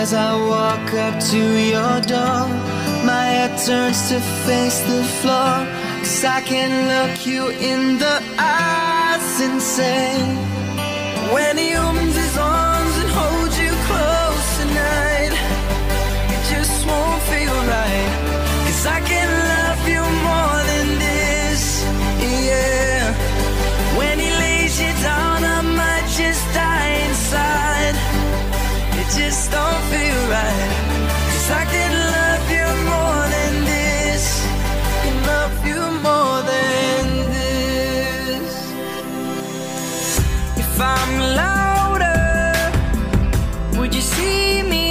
As I walk up to your door, my head turns to face the floor, 'cause I can look you in the eyes and say, when he opens his arms and holds you close tonight, it just won't feel right, 'cause I can love you more than this, yeah. When he lays you down, I might just die inside. It just don't feel right, 'cause I can love you more than this. Can love you more than this. If I'm louder, would you see me?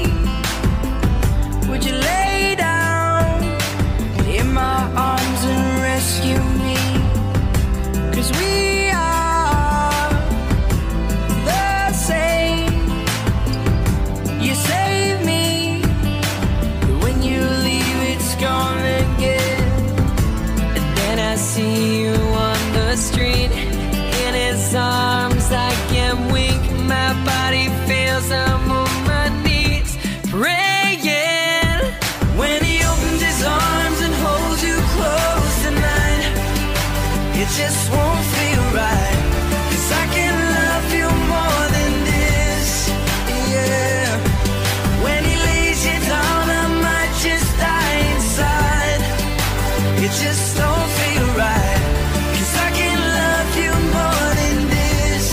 Would you lay down in my arms and rescue me? 'Cause we are the same. You save me, but when you leave it's gone again. And then I see you on the street, in his arms I can wink. My body feels, I'm on my knees praying. When he opens his arms and holds you close tonight, it just won't feel right, 'cause I can love you more than this, yeah. When he lays you down, I might just die inside. It just don't feel right, 'cause I can love you more than this,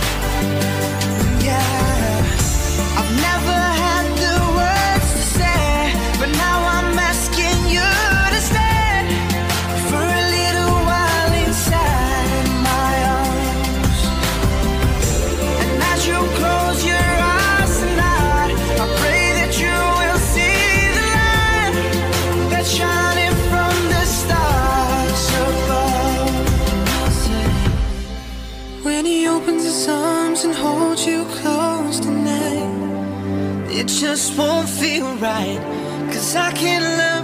yeah. I've never had the words to say, but now I'm asking you to stay for a little while inside my arms. And as you close your eyes tonight, I pray that you will see the light that's shining from the stars above. I'll say, when he opens his arms and holds you close tonight, it just won't feel right, 'cause I can't love